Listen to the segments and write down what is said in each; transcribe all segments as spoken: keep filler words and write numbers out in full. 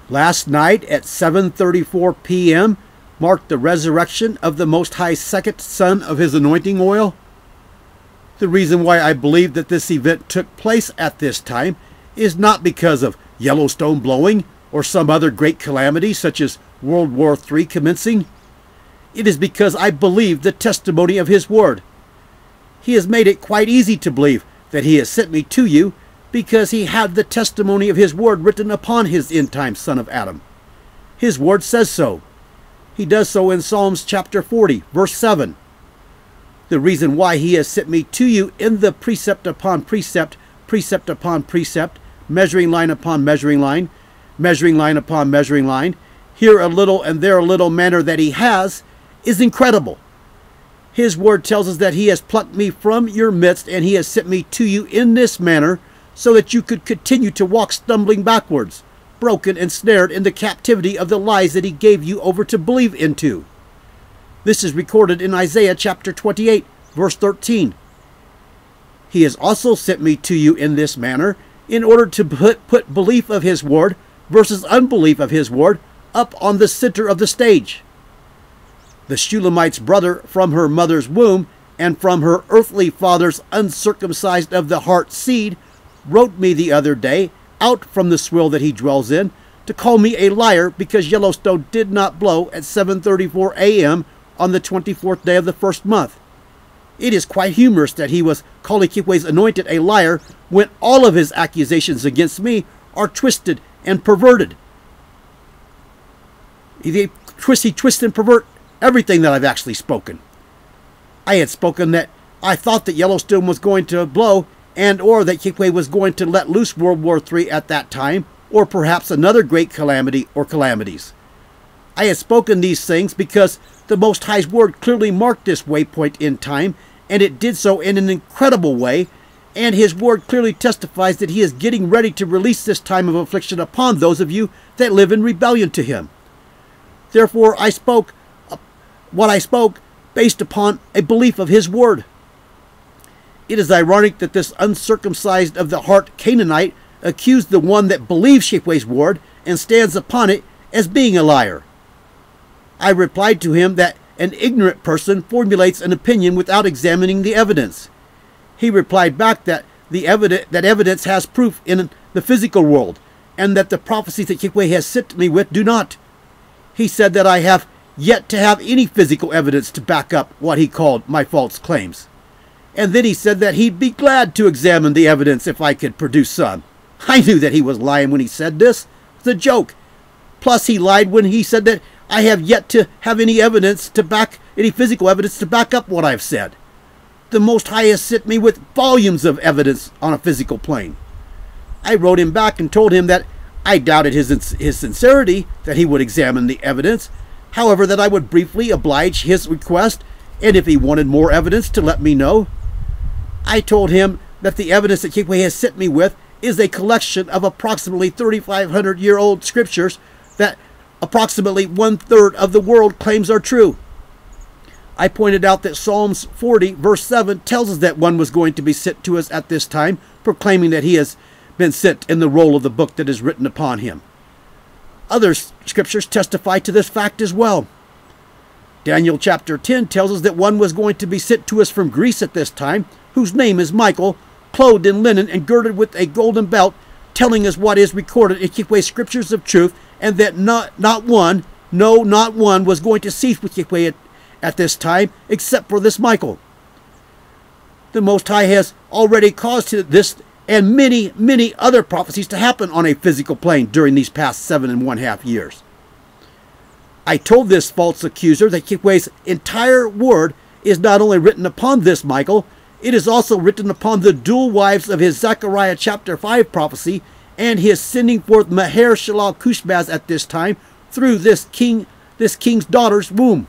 Last night at seven thirty-four p m marked the resurrection of the Most High's second son of his anointing oil. The reason why I believe that this event took place at this time is not because of Yellowstone blowing or some other great calamity such as World War Three commencing. It is because I believe the testimony of his word. He has made it quite easy to believe that he has sent me to you because he had the testimony of his word written upon his end-time son of Adam. His word says so. He does so in Psalms chapter forty, verse seven. The reason why he has sent me to you in the precept upon precept, precept upon precept, measuring line upon measuring line, measuring line upon measuring line, here a little and there a little manner that he has, is incredible. His word tells us that he has plucked me from your midst and he has sent me to you in this manner so that you could continue to walk stumbling backwards, broken and snared in the captivity of the lies that he gave you over to believe into. This is recorded in Isaiah chapter twenty-eight, verse thirteen. He has also sent me to you in this manner in order to put, put belief of his word versus unbelief of his word up on the center of the stage. The Shulamite's brother from her mother's womb and from her earthly father's uncircumcised of the heart seed wrote me the other day out from the swill that he dwells in to call me a liar because Yellowstone did not blow at seven thirty-four a m on the twenty-fourth day of the first month. It is quite humorous that he was calling Kikwe's anointed a liar when all of his accusations against me are twisted and perverted. He twist, he twist and pervert everything that I've actually spoken. I had spoken that I thought that Yellowstone was going to blow and or that Kikwe was going to let loose World War Three at that time, or perhaps another great calamity or calamities. I had spoken these things because the Most High's word clearly marked this waypoint in time, and it did so in an incredible way, and his word clearly testifies that he is getting ready to release this time of affliction upon those of you that live in rebellion to him. Therefore I spoke what I spoke based upon a belief of his word. It is ironic that this uncircumcised of the heart Canaanite accused the one that believes Shekwe's word and stands upon it as being a liar. I replied to him that an ignorant person formulates an opinion without examining the evidence. He replied back that the evidence that evidence has proof in the physical world, and that the prophecies that Kikwe has sent me with do not. He said that I have yet to have any physical evidence to back up what he called my false claims. And then he said that he'd be glad to examine the evidence if I could produce some. I knew that he was lying when he said this. It's a joke. Plus he lied when he said that I have yet to have any evidence to back, any physical evidence to back up what I've said. The Most High has sent me with volumes of evidence on a physical plane. I wrote him back and told him that I doubted his, his sincerity, that he would examine the evidence, however that I would briefly oblige his request, and if he wanted more evidence to let me know. I told him that the evidence that Kikwe has sent me with is a collection of approximately thirty-five hundred year old scriptures that approximately one-third of the world claims are true. I pointed out that Psalms forty verse seven tells us that one was going to be sent to us at this time, proclaiming that he has been sent in the roll of the book that is written upon him. Other scriptures testify to this fact as well. Daniel chapter ten tells us that one was going to be sent to us from Greece at this time, whose name is Michael, clothed in linen and girded with a golden belt, telling us what is recorded in Kikwe's scriptures of truth, and that not, not one, no, not one, was going to cease with Kikwe at, at this time, except for this Michael. The Most High has already caused this and many, many other prophecies to happen on a physical plane during these past seven and one half years. I told this false accuser that Kikwe's entire word is not only written upon this Michael, it is also written upon the dual wives of his Zechariah chapter five prophecy and his sending forth Maher-Shalal-Hash-Baz at this time through this king, this king's daughter's womb.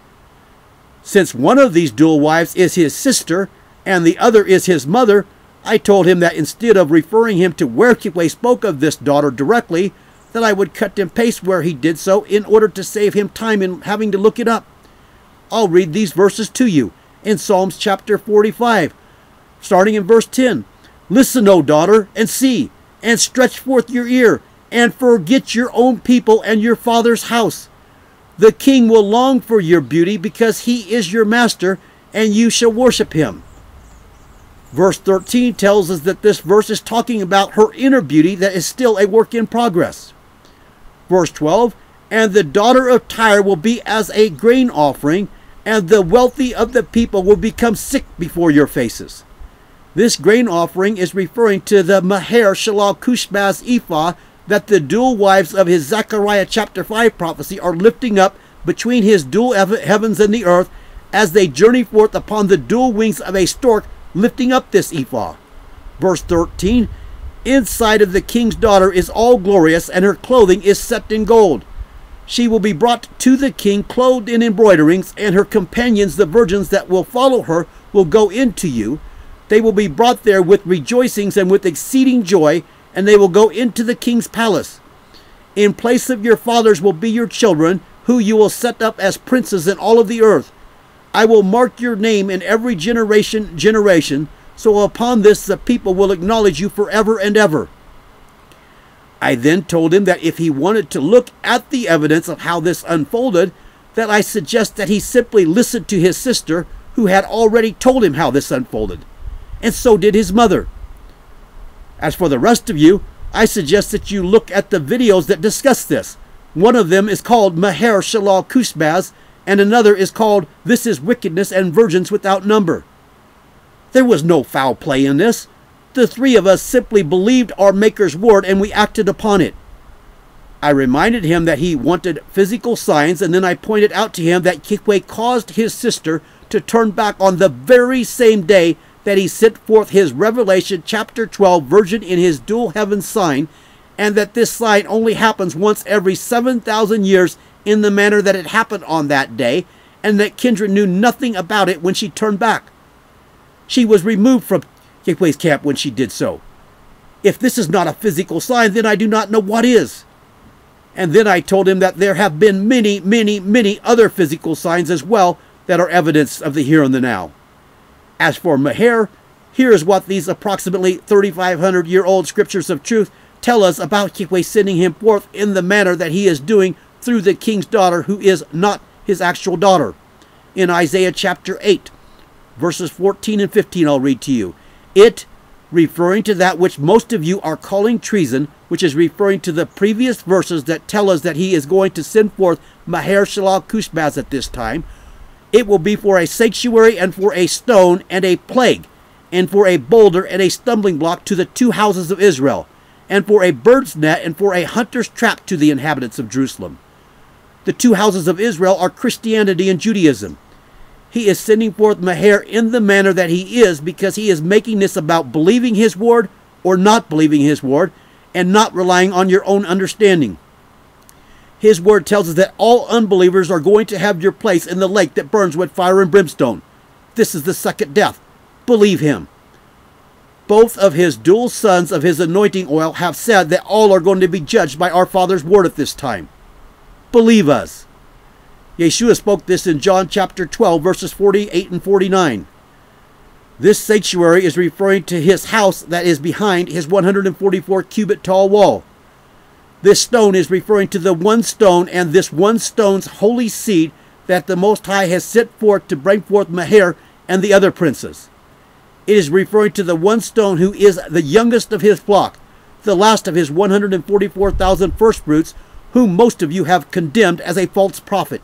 Since one of these dual wives is his sister and the other is his mother, I told him that instead of referring him to where Kikwe spoke of this daughter directly, that I would cut and paste where he did so in order to save him time in having to look it up. I'll read these verses to you in Psalms chapter forty-five, starting in verse ten. Listen, O daughter, and see, and stretch forth your ear, and forget your own people and your father's house. The king will long for your beauty because he is your master, and you shall worship him. Verse thirteen tells us that this verse is talking about her inner beauty that is still a work in progress. Verse twelve, and the daughter of Tyre will be as a grain offering, and the wealthy of the people will become sick before your faces. This grain offering is referring to the Maher-Shalal-Hash-Baz ephah that the dual wives of his Zechariah chapter five prophecy are lifting up between his dual heavens and the earth as they journey forth upon the dual wings of a stork, lifting up this ephah. Verse thirteen, inside of the king's daughter is all glorious, and her clothing is set in gold. She will be brought to the king clothed in embroiderings, and her companions, the virgins that will follow her, will go into you. They will be brought there with rejoicings and with exceeding joy, and they will go into the king's palace. In place of your fathers will be your children, who you will set up as princes in all of the earth. I will mark your name in every generation, generation, so upon this the people will acknowledge you forever and ever. I then told him that if he wanted to look at the evidence of how this unfolded, that I suggest that he simply listen to his sister, who had already told him how this unfolded. And so did his mother. As for the rest of you, I suggest that you look at the videos that discuss this. One of them is called Maher-Shalal-Hash-Baz, and another is called This is Wickedness and Virgins Without Number. There was no foul play in this. The three of us simply believed our Maker's word, and we acted upon it. I reminded him that he wanted physical signs, and then I pointed out to him that Kikwe caused his sister to turn back on the very same day that he sent forth his Revelation chapter twelve virgin in his dual heaven sign, and that this sign only happens once every seven thousand years in the manner that it happened on that day, and that Kendra knew nothing about it when she turned back. She was removed from Kikwe's camp when she did so. If this is not a physical sign, then I do not know what is. And then I told him that there have been many, many, many other physical signs as well that are evidence of the here and the now. As for Maher, here is what these approximately thirty-five hundred year old scriptures of truth tell us about Kikwe sending him forth in the manner that he is doing through the king's daughter, who is not his actual daughter. In Isaiah chapter eight, verses fourteen and fifteen, I'll read to you. It, referring to that which most of you are calling treason, which is referring to the previous verses that tell us that he is going to send forth Maher-Shalal-Hash-Baz at this time. It will be for a sanctuary and for a stone and a plague, and for a boulder and a stumbling block to the two houses of Israel, and for a bird's net and for a hunter's trap to the inhabitants of Jerusalem. The two houses of Israel are Christianity and Judaism. He is sending forth Maher in the manner that he is because he is making this about believing his word or not believing his word, and not relying on your own understanding. His word tells us that all unbelievers are going to have your place in the lake that burns with fire and brimstone. This is the second death. Believe him. Both of his dual sons of his anointing oil have said that all are going to be judged by our Father's word at this time. Believe us. Yeshua spoke this in John chapter twelve, verses forty-eight and forty-nine. This sanctuary is referring to his house that is behind his one hundred forty-four cubit tall wall. This stone is referring to the one stone and this one stone's holy seed that the Most High has sent forth to bring forth Maher and the other princes. It is referring to the one stone who is the youngest of his flock, the last of his one hundred forty-four thousand firstfruits, whom most of you have condemned as a false prophet.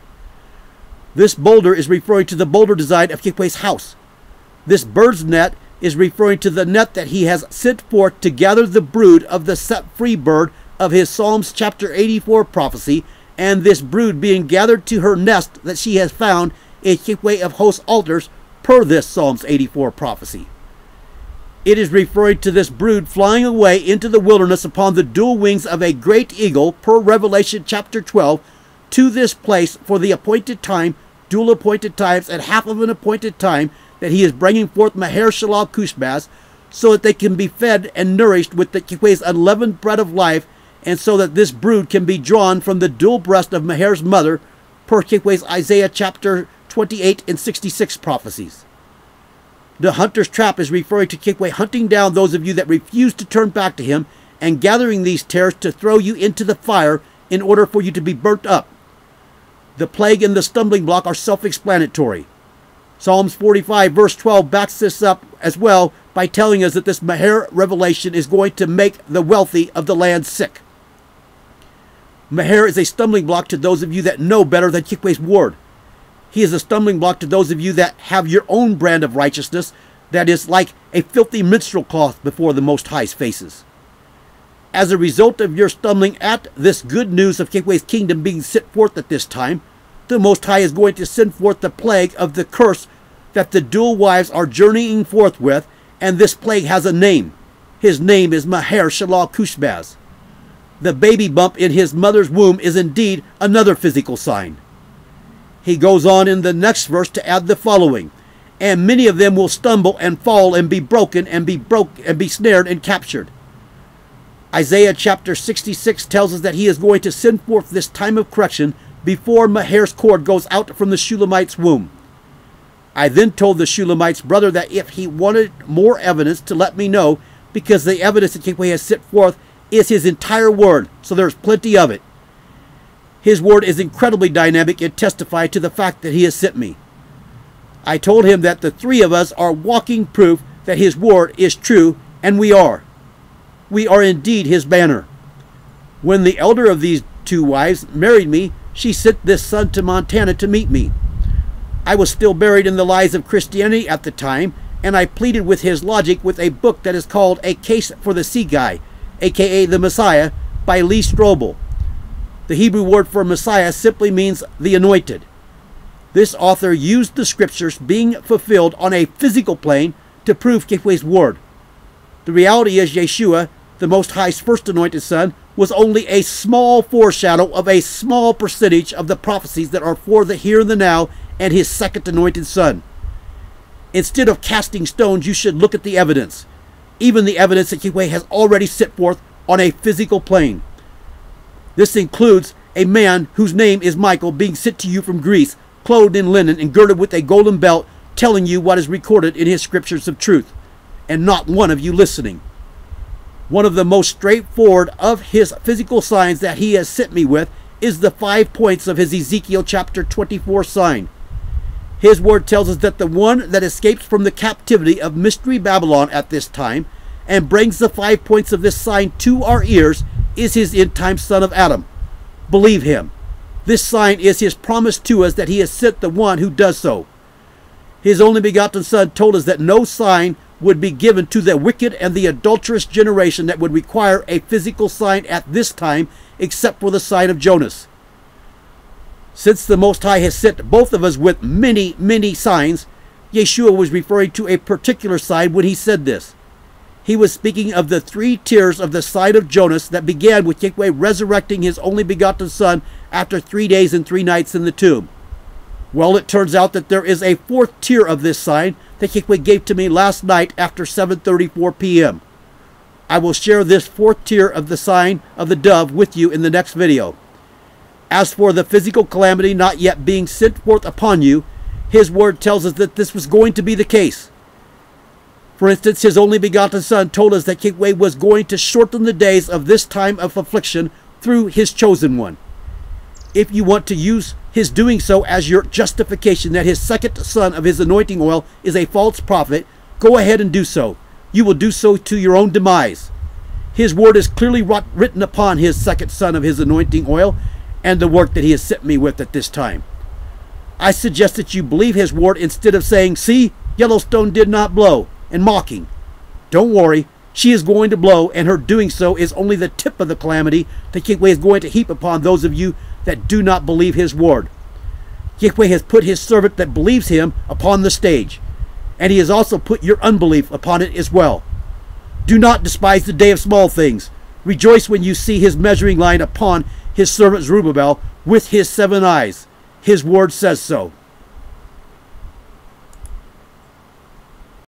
This boulder is referring to the boulder design of Kikwe's house. This bird's net is referring to the net that he has sent forth to gather the brood of the set-free bird of his Psalms chapter eighty-four prophecy, and this brood being gathered to her nest that she has found in Kikwe of hosts' altars per this Psalms eighty-four prophecy. It is referring to this brood flying away into the wilderness upon the dual wings of a great eagle per Revelation chapter twelve to this place for the appointed time, dual appointed times, and half of an appointed time that he is bringing forth Maher-Shalal-Hash-Baz, so that they can be fed and nourished with the Kikwe's unleavened bread of life, and so that this brood can be drawn from the dual breast of Maher's mother per Kikwe's Isaiah chapter twenty-eight and sixty-six prophecies. The hunter's trap is referring to Kikwe hunting down those of you that refuse to turn back to him and gathering these tares to throw you into the fire in order for you to be burnt up. The plague and the stumbling block are self-explanatory. Psalms forty-five verse twelve backs this up as well by telling us that this Maher revelation is going to make the wealthy of the land sick. Maher is a stumbling block to those of you that know better than Yahweh's word. He is a stumbling block to those of you that have your own brand of righteousness that is like a filthy minstrel cloth before the Most High's faces. As a result of your stumbling at this good news of Yahweh's kingdom being set forth at this time, the Most High is going to send forth the plague of the curse that the dual wives are journeying forth with, and this plague has a name. His name is Maher-Shalal-Hash-Baz. The baby bump in his mother's womb is indeed another physical sign. He goes on in the next verse to add the following, and many of them will stumble and fall and be broken and be broke and be snared and captured. Isaiah chapter sixty-six tells us that he is going to send forth this time of correction before Maher's cord goes out from the Shulamite's womb. I then told the Shulamite's brother that if he wanted more evidence to let me know, because the evidence that Yahweh has set forth is his entire word, so there's plenty of it. His word is incredibly dynamic and testified to the fact that he has sent me. I told him that the three of us are walking proof that his word is true, and we are. We are indeed his banner. When the elder of these two wives married me, she sent this son to Montana to meet me. I was still buried in the lies of Christianity at the time, and I pleaded with his logic with a book that is called A Case for the Sea Guy, aka The Messiah, by Lee Strobel. The Hebrew word for Messiah simply means the anointed. This author used the scriptures being fulfilled on a physical plane to prove Yahweh's word. The reality is Yeshua, the Most High's first anointed son, was only a small foreshadow of a small percentage of the prophecies that are for the here and the now and his second anointed son. Instead of casting stones, you should look at the evidence, even the evidence that Yahweh has already set forth on a physical plane. This includes a man whose name is Michael being sent to you from Greece, clothed in linen and girded with a golden belt, telling you what is recorded in his scriptures of truth, and not one of you listening. One of the most straightforward of his physical signs that he has sent me with is the five points of his Ezekiel chapter twenty-four sign. His word tells us that the one that escapes from the captivity of Mystery Babylon at this time and brings the five points of this sign to our ears is his end-time son of Adam. Believe him. This sign is his promise to us that he has sent the one who does so. His only begotten son told us that no sign would be given to the wicked and the adulterous generation that would require a physical sign at this time except for the sign of Jonas. Since the Most High has sent both of us with many, many signs, Yeshua was referring to a particular sign when he said this. He was speaking of the three tiers of the sign of Jonas that began with Yahweh resurrecting his only begotten son after three days and three nights in the tomb. Well, it turns out that there is a fourth tier of this sign that Yahweh gave to me last night after seven thirty-four p m I will share this fourth tier of the sign of the dove with you in the next video. As for the physical calamity not yet being sent forth upon you, his word tells us that this was going to be the case. For instance, his only begotten son told us that Yahweh was going to shorten the days of this time of affliction through his chosen one. If you want to use his doing so as your justification that his second son of his anointing oil is a false prophet, go ahead and do so. You will do so to your own demise. His word is clearly written upon his second son of his anointing oil and the work that he has sent me with at this time. I suggest that you believe his word instead of saying, "See, Yellowstone did not blow," and mocking. Don't worry, she is going to blow, and her doing so is only the tip of the calamity that Yahweh is going to heap upon those of you that do not believe his word. Yahweh has put his servant that believes him upon the stage, and he has also put your unbelief upon it as well. Do not despise the day of small things. Rejoice when you see his measuring line upon his servant Zerubbabel with his seven eyes. His word says so.